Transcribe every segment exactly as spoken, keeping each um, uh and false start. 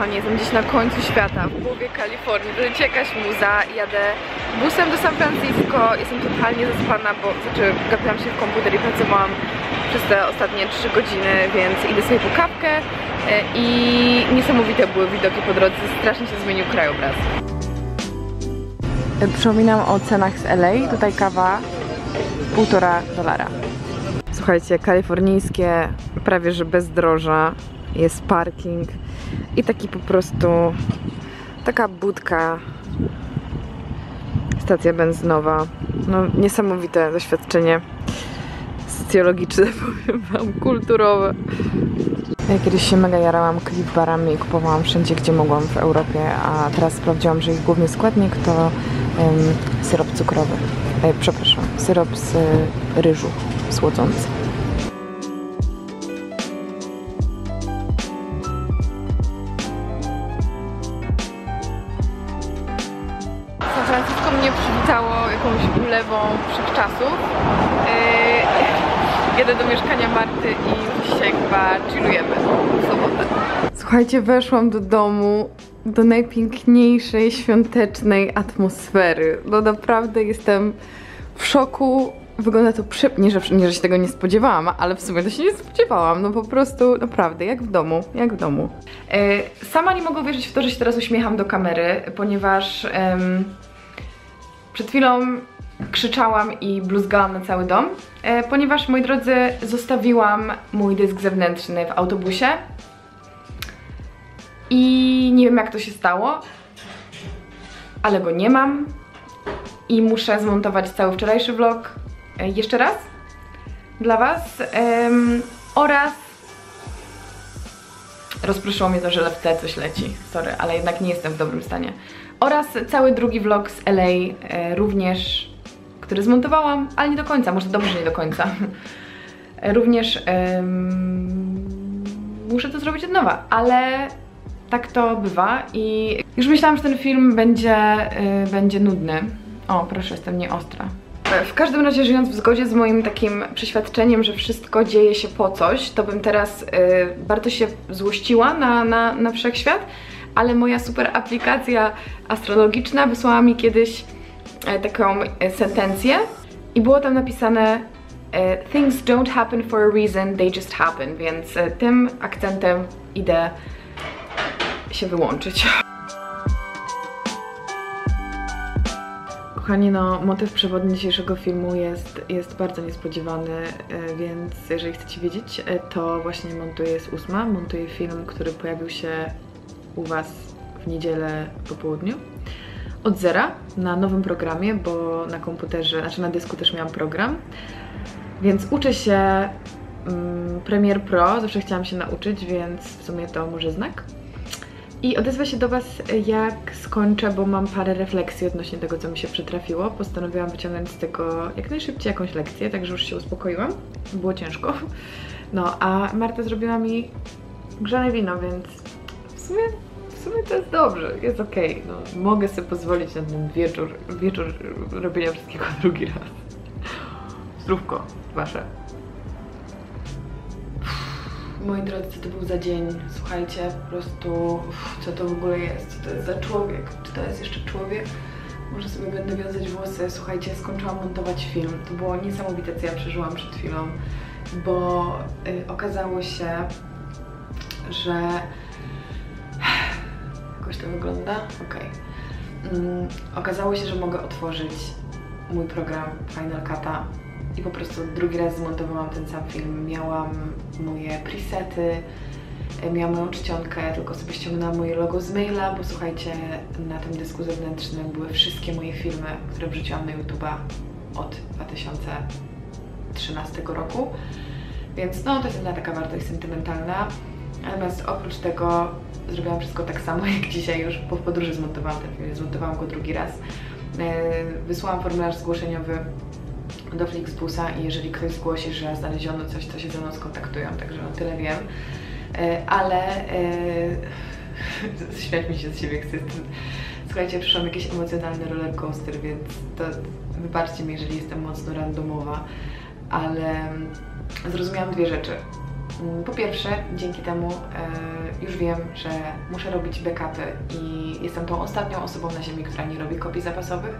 kochani, jestem gdzieś na końcu świata, w połowie Kalifornii, to leci jakaś muza, jadę busem do San Francisco, jestem totalnie zaspana, bo znaczy gapiłam się w komputer i pracowałam przez te ostatnie trzy godziny, więc idę sobie po kawkę i niesamowite były widoki po drodze, strasznie się zmienił krajobraz. Przypominam o cenach z L A, tutaj kawa półtora dolara. Słuchajcie, kalifornijskie prawie że bezdroża, jest parking i taki po prostu taka budka, stacja benzynowa. No niesamowite doświadczenie socjologiczne, powiem wam, kulturowe. Ja kiedyś się mega jarałam Clif Barami i kupowałam wszędzie, gdzie mogłam w Europie, a teraz sprawdziłam, że ich główny składnik to um, syrop cukrowy. E, przepraszam, syrop z y, ryżu słodzący. San Francisco mnie przywitało jakąś ulewą wszechczasów. Yy, jedę do mieszkania Marty i dzisiaj chyba chillujemy w sobotę. Słuchajcie, weszłam do domu, do najpiękniejszej świątecznej atmosfery. No naprawdę jestem w szoku. Wygląda to przy... nie, że, nie, że się tego nie spodziewałam, ale w sumie to się nie spodziewałam. No po prostu naprawdę, jak w domu, jak w domu. Yy, sama nie mogę uwierzyć w to, że się teraz uśmiecham do kamery, ponieważ yy, przed chwilą krzyczałam i bluzgałam na cały dom, yy, ponieważ, moi drodzy, zostawiłam mój dysk zewnętrzny w autobusie i nie wiem, jak to się stało, ale go nie mam i muszę zmontować cały wczorajszy vlog jeszcze raz dla was um, oraz rozproszyło mnie to, że w tle coś leci, sorry, ale jednak nie jestem w dobrym stanie, oraz cały drugi vlog z L A e, również, który zmontowałam, ale nie do końca, może dobrze, że nie do końca. Również um, muszę to zrobić od nowa, ale tak to bywa i już myślałam, że ten film będzie, yy, będzie nudny. O, proszę, jestem nieostra. W każdym razie, żyjąc w zgodzie z moim takim przeświadczeniem, że wszystko dzieje się po coś, to bym teraz yy, bardzo się złościła na, na, na wszechświat, ale moja super aplikacja astrologiczna wysłała mi kiedyś yy, taką yy, sentencję i było tam napisane yy, things don't happen for a reason, they just happen, więc yy, tym akcentem idę się wyłączyć. Kochani, no motyw przewodni dzisiejszego filmu jest, jest bardzo niespodziewany, więc jeżeli chcecie wiedzieć, to właśnie montuję, jest ósma, montuję film, który pojawił się u was w niedzielę po południu. Od zera, na nowym programie, bo na komputerze, znaczy na dysku też miałam program, więc uczę się um, Premiere Pro, zawsze chciałam się nauczyć, więc w sumie to może znak. I odezwę się do was, jak skończę, bo mam parę refleksji odnośnie tego, co mi się przytrafiło. Postanowiłam wyciągnąć z tego jak najszybciej jakąś lekcję, także już się uspokoiłam. Było ciężko. No, a Marta zrobiła mi grzane wino, więc w sumie, w sumie to jest dobrze, jest okej. Okay. No, mogę sobie pozwolić na ten wieczór, wieczór robienia wszystkiego drugi raz. Zdrówko wasze. Moi drodzy, co to był za dzień? Słuchajcie, po prostu, uff, co to w ogóle jest? Co to jest za człowiek? Czy to jest jeszcze człowiek? Może sobie będę wiązać włosy. Słuchajcie, skończyłam montować film. To było niesamowite, co ja przeżyłam przed chwilą, bo y, okazało się, że... Jakoś to wygląda? Okej. Okay. Mm, okazało się, że mogę otworzyć mój program Final Cut'a i po prostu drugi raz zmontowałam ten sam film. Miałam moje presety, miałam moją czcionkę, tylko sobie ściągnęłam moje logo z maila, bo słuchajcie, na tym dysku zewnętrznym były wszystkie moje filmy, które wrzuciłam na YouTube'a od dwa tysiące trzynastego roku, więc no to jest jedna taka wartość sentymentalna. Natomiast oprócz tego zrobiłam wszystko tak samo jak dzisiaj, już po podróży zmontowałam ten film, zmontowałam go drugi raz. Wysłałam formularz zgłoszeniowy do Flixbusa i jeżeli ktoś zgłosi, że znaleziono coś, to się ze mną skontaktują, także no tyle wiem. Ale yy, śmiać mi się z siebie chce. Słuchajcie, przyszłam jakiś emocjonalny rollercoaster, więc to wybaczcie mi, jeżeli jestem mocno randomowa, ale zrozumiałam dwie rzeczy. Po pierwsze, dzięki temu e, już wiem, że muszę robić backupy i jestem tą ostatnią osobą na ziemi, która nie robi kopii zapasowych.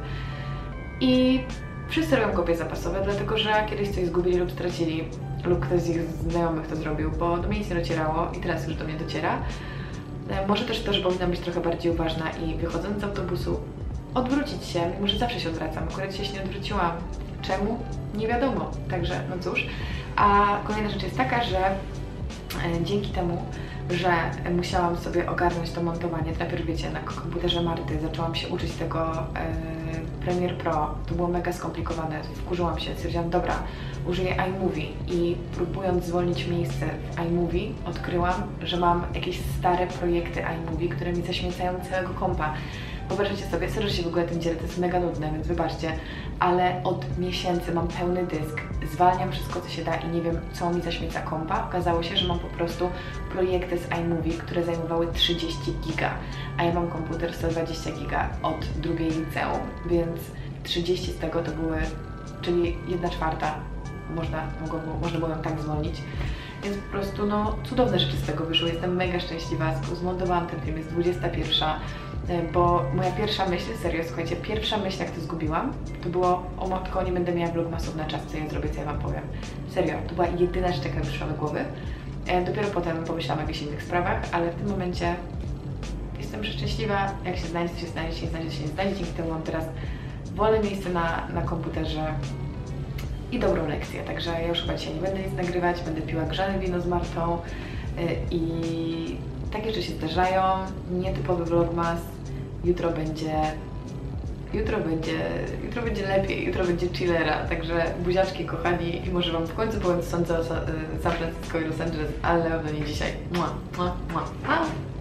I wszyscy robią kopie zapasowe, dlatego że kiedyś coś zgubili lub stracili, lub ktoś z ich znajomych to zrobił, bo do mnie nic nie docierało i teraz już do mnie dociera. E, może też to, że powinnam być trochę bardziej uważna i wychodząc z autobusu odwrócić się, mimo że zawsze się odwracam. Akurat się nie odwróciłam. Czemu? Nie wiadomo. Także no cóż. A kolejna rzecz jest taka, że e, dzięki temu, że musiałam sobie ogarnąć to montowanie, najpierw wiecie, na komputerze Marty zaczęłam się uczyć tego e, Premiere Pro, to było mega skomplikowane, wkurzyłam się, stwierdziłam, dobra, użyję iMovie i próbując zwolnić miejsce w iMovie, odkryłam, że mam jakieś stare projekty iMovie, które mi zaśmiecają całego kompa. Wyobraźcie sobie, serio się w ogóle tym dzielę, to jest mega nudne, więc wybaczcie, ale od miesięcy mam pełny dysk, zwalniam wszystko co się da i nie wiem co mi zaśmieca kompa. Okazało się, że mam po prostu projekty z iMovie, które zajmowały trzydzieści giga, a ja mam komputer sto dwadzieścia giga od drugiej liceum, więc trzydzieści z tego to były, czyli jedna czwarta, można, mogło, można było ją tak zwolnić. Więc po prostu no cudowne rzeczy z tego wyszły, jestem mega szczęśliwa, zmontowałam ten film, jest dwudziesta pierwsza. Bo moja pierwsza myśl, serio, słuchajcie, pierwsza myśl jak to zgubiłam, to było, o matko, nie będę miała vlogmasów na czas, co ja zrobię, co ja wam powiem. Serio, to była jedyna rzecz, jaka mi przyszła do głowy. E, dopiero potem pomyślałam o jakichś innych sprawach, ale w tym momencie jestem przeszczęśliwa, jak się znajdzie, to się znajdzie, się nie znajdzie, to się nie znajdzie, dzięki temu mam teraz wolne miejsce na, na komputerze i dobrą lekcję, także ja już chyba dzisiaj nie będę nic nagrywać, będę piła grzane wino z Martą e, i takie rzeczy się zdarzają, nietypowy vlogmas, jutro będzie, jutro będzie, jutro będzie lepiej, jutro będzie chillera, także buziaczki kochani i może wam w końcu powiem co sądzę o San Francisco i Los Angeles, ale no nie dzisiaj. Mua, mua, mua. Pa!